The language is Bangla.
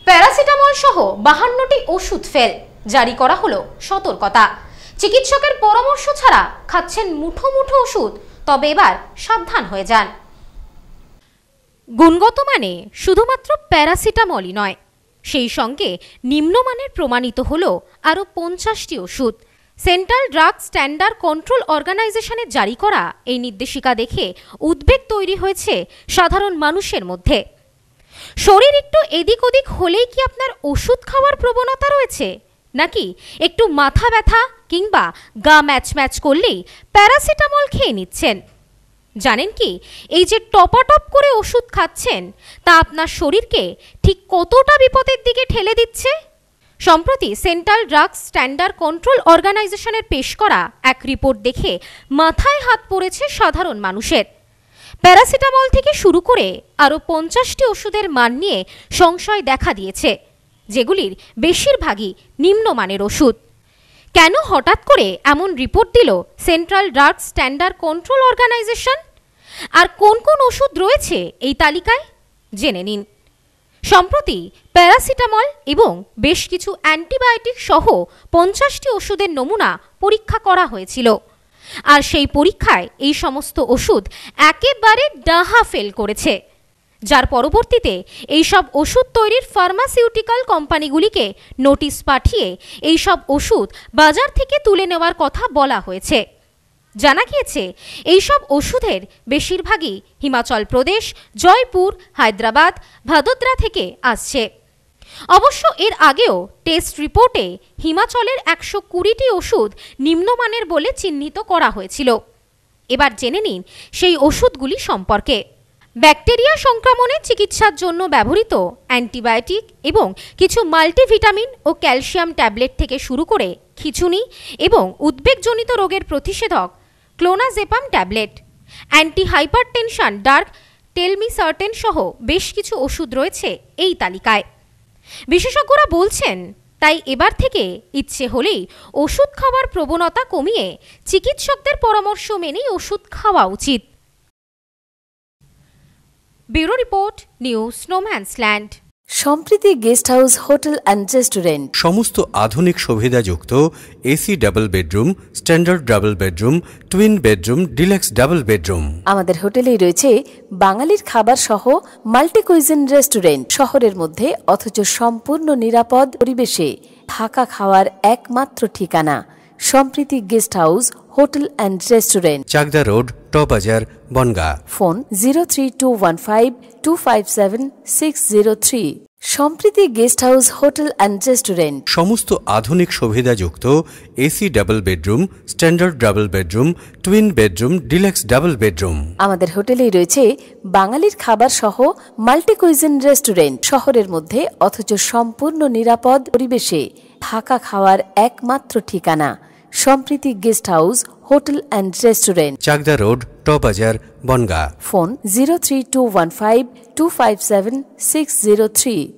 প্যারাসিটামল সহ 52টি ওষুধ ফেল, জারি করা হলো সতর্কতা। চিকিৎসকের পরামর্শ ছাড়া খাচ্ছেন মুঠো মুঠো ওষুধ, তবে এবার সাবধান হয়ে যান। গুণগত মানে শুধুমাত্র প্যারাসিটামলই নয়, সেই সঙ্গে নিম্নমানের প্রমাণিত হলো আরও 50টি ওষুধ। সেন্ট্রাল ড্রাগ স্ট্যান্ডার্ড কন্ট্রোল অর্গানাইজেশনের জারি করা এই নির্দেশিকা দেখে উদ্বেগ তৈরি হয়েছে সাধারণ মানুষের মধ্যে। শরীর একটু এদিক ওদিক হলেই কি আপনার ওষুধ খাওয়ার প্রবণতা রয়েছে, নাকি একটু মাথা ব্যথা কিংবা গা ম্যাচ করলেই প্যারাসিটামল খেয়ে নিচ্ছেন? জানেন কি, এই যে টপাটপ করে ওষুধ খাচ্ছেন তা আপনার শরীরকে ঠিক কতটা বিপদের দিকে ঠেলে দিচ্ছে? সম্প্রতি সেন্ট্রাল ড্রাগ স্ট্যান্ডার্ড কন্ট্রোল অর্গানাইজেশনের পেশ করা এক রিপোর্ট দেখে মাথায় হাত পড়েছে সাধারণ মানুষের। প্যারাসিটামল থেকে শুরু করে আরও 50টি ওষুধের মান নিয়ে সংশয় দেখা দিয়েছে, যেগুলির বেশিরভাগই নিম্নমানের ওষুধ। কেন হঠাৎ করে এমন রিপোর্ট দিল central drug standard control organisation? আর কোন কোন ওষুধ রয়েছে এই তালিকায় জেনে নিন। সম্প্রতি প্যারাসিটামল এবং বেশ কিছু অ্যান্টিবায়োটিক সহ 50টি ওষুধের নমুনা পরীক্ষা করা হয়েছিল, আর সেই পরীক্ষায় এই সমস্ত ওষুধ একেবারে ডাহা ফেল করেছে, যার পরবর্তীতে এই সব ওষুধ তৈরির ফার্মাসিউটিক্যাল কোম্পানিগুলিকে নোটিশ পাঠিয়ে এই সব ওষুধ বাজার থেকে তুলে নেওয়ার কথা বলা হয়েছে। জানা গিয়েছে এই সব ওষুধের বেশিরভাগই হিমাচল প্রদেশ, জয়পুর, হায়দ্রাবাদ, ভাদোদরা থেকে আসছে। অবশ্য এর আগেও টেস্ট রিপোর্টে হিমাচলের 120টি ওষুধ নিম্নমানের বলে চিহ্নিত করা হয়েছিল। এবার জেনে নিন সেই ওষুধগুলি সম্পর্কে। ব্যাকটেরিয়া সংক্রমণের চিকিৎসার জন্য ব্যবহৃত অ্যান্টিবায়োটিক এবং কিছু মাল্টিভিটামিন ও ক্যালসিয়াম ট্যাবলেট থেকে শুরু করে খিঁচুনি এবং উদ্বেগজনিত রোগের প্রতিষেধক clonazepam tablet, anti hypertension drug telmisartan সহ বেশ কিছু ওষুধ রয়েছে এই তালিকায়। বিশেষজ্ঞরা বলছেন, তাই এবার থেকে ইচ্ছে হলেই ওষুধ খাওয়ার প্রবণতা কমিয়ে চিকিৎসকদের পরামর্শ মেনেই ওষুধ খাওয়া উচিত। ব্যুরো রিপোর্ট, নিউজ স্নোম্যান্সল্যান্ড। Sampriti guest house hotel and restaurant সমস্ত আধুনিক সুবিধাযুক্ত AC double bedroom, standard double bedroom, twin bedroom, deluxe double bedroom. আমাদের হোটেলেই রয়েছে বাঙালির খাবার সহ মাল্টি কুইজিন রেস্টুরেন্ট। শহরের মধ্যে অথচ সম্পূর্ণ নিরাপদ পরিবেশে থাকা খাওয়ার একমাত্র ঠিকানা Sampriti guest house hotel and restaurant, Chakdah road, টবাজার, Bongaon. Phone 03215257603। Sampriti guest house hotel and restaurant সমস্ত আধুনিক সুবিধাযুক্ত AC double bedroom, standard double bedroom, twin bedroom, deluxe double bedroom. আমাদের হোটেলেই রয়েছে বাঙালির খাবার সহ মাল্টি কুইজিন রেস্টুরেন্ট। শহরের মধ্যে অথচ সম্পূর্ণ নিরাপদ পরিবেশে থাকা খাওয়ার একমাত্র ঠিকানা Sampriti guest house hotel and restaurant, Chakdah road, টবাজার, বনগাঁ। ফোন 03215257603।